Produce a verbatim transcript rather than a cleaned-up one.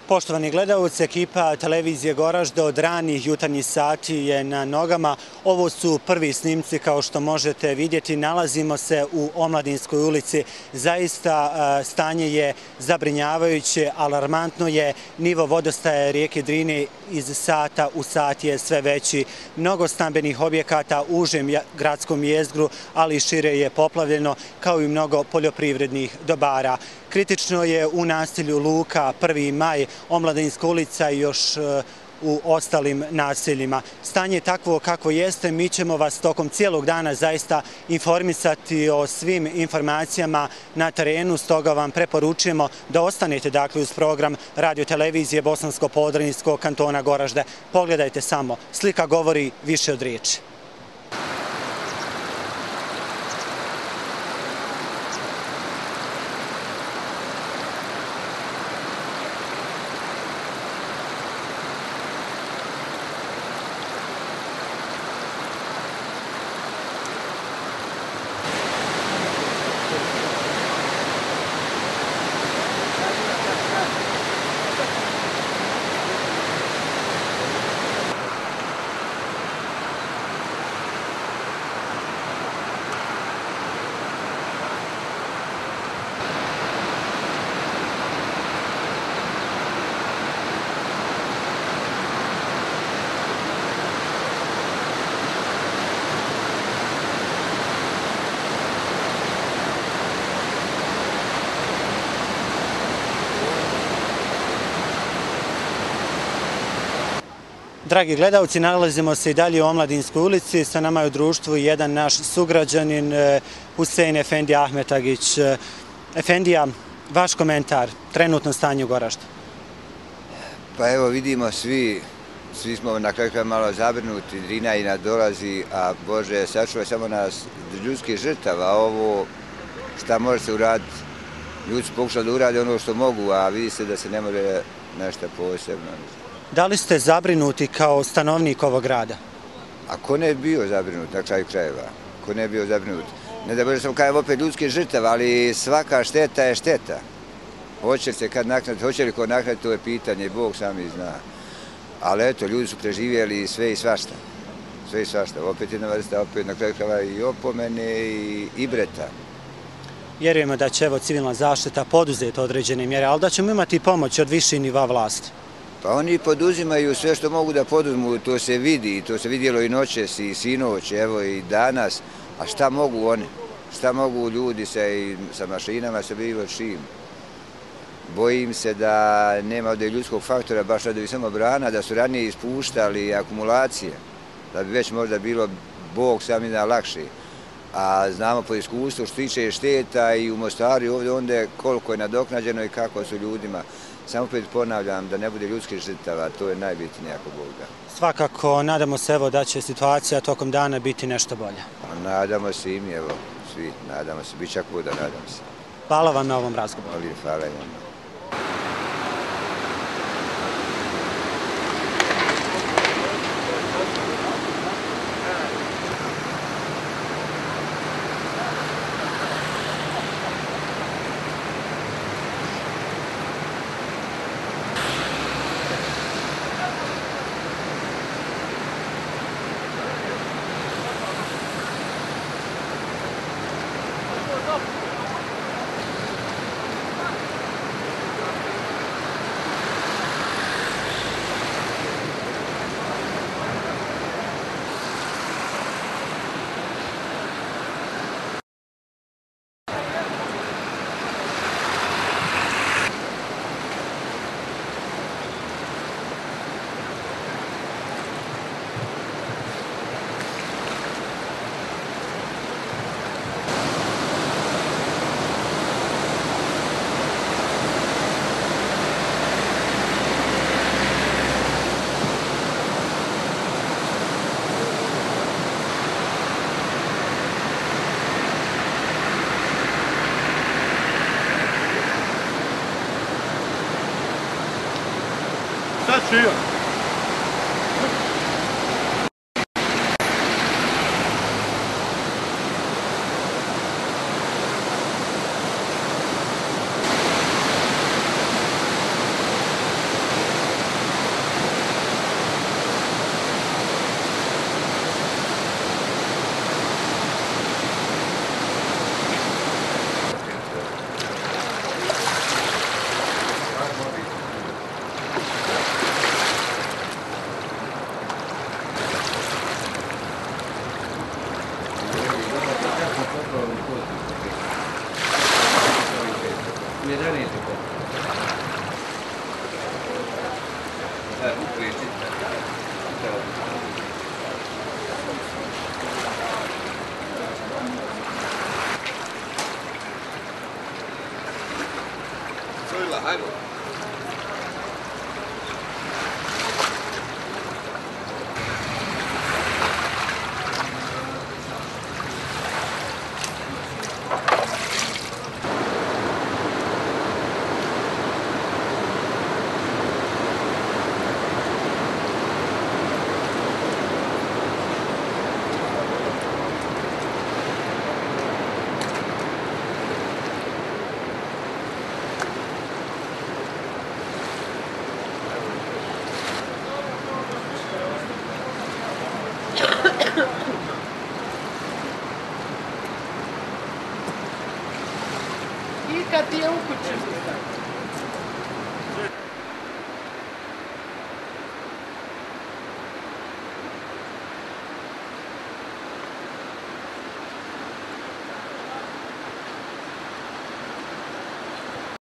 Poštovani gledalci, ekipa televizije Goražde od ranih jutarnjih sati je na nogama. Ovo su prvi snimci, kao što možete vidjeti. Nalazimo se u Omladinskoj ulici. Zaista stanje je zabrinjavajuće, alarmantno je. Nivo vodostaja rijeke Drine iz sata u sat je sve veći. Mnogo stambenih objekata u užem gradskom jezgru, ali i šire je poplavljeno, kao i mnogo poljoprivrednih dobara. Kritično je u naselju Luka, prvi maj, Omladinska ulica i još u ostalim naseljima. Stanje je takvo kako jeste. Mi ćemo vas tokom cijelog dana zaista informisati o svim informacijama na terenu, stoga vam preporučujemo da ostanete dakle uz program radio-televizije Bosansko-Podrinjskog kantona Goražde. Pogledajte samo, slika govori više od riječi. Dragi gledalci, nalazimo se i dalje u Omladinskoj ulici. Sa nama je u društvu jedan naš sugrađanin, Husein Efendi Ahmetagić. Efendija, vaš komentar, trenutno stanje u Goraždu? Pa evo vidimo svi, svi smo na kraju malo zabrinuti, Drina i nadolazi, a Bože, sačuvaj samo nas ljudskih žrtava, ovo šta može se uraditi. Ljudi su pokušali da urade ono što mogu, a vidi se da se ne može nešto posebno. Da li ste zabrinuti kao stanovnik ovog grada? A ko ne bi bio zabrinut na kraju krajeva? Ko ne bi bio zabrinut? Ne da Bože sam kajem opet ljudski žrtav, ali svaka šteta je šteta. Hoće se kad naknaditi, hoće li ko naknaditi, to je pitanje, Bog sami zna. Ali eto, ljudi su preživjeli sve i svašta. Sve i svašta. Opet jedna vrsta, opet na kraju krajeva i opomene i ibreta. Vjerujemo da će evo civilna zaštita poduzeti određene mjere, ali da ćemo imati pomoć od viših nivoa vlasti. Pa oni poduzimaju sve što mogu da poduzmu, to se vidi, to se vidjelo i noćes i sinoć, evo i danas. A šta mogu oni? Šta mogu ljudi sa mašinama, sa bilo čim? Bojim se da nema ovdje ljudskog faktora, baš da bi samo brana, da su ranije ispuštali akumulacije, da bi već možda bilo Bog sami da lakše. A znamo po iskustvu što tiče šteta i u Mostaru i ovdje onda koliko je nadoknađeno i kako su ljudima. Samo opet ponavljam da ne bude ljudskih žrtava, to je najbitnije ako Bog da. Svakako, nadamo se evo da će situacija tokom dana biti nešto bolja. Nadamo se i mi, evo, svi, nadamo se, bit će kuda, nadam se. Hvala vam na ovom razgovoru. Hvala i vam. Cheio. मेरा नहीं देखा Söyle hadi. I kad je ukućen.